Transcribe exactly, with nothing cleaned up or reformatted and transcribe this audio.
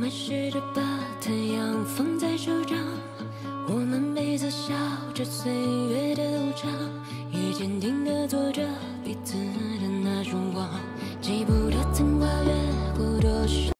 还试着把太阳放在手掌，我们彼此笑着随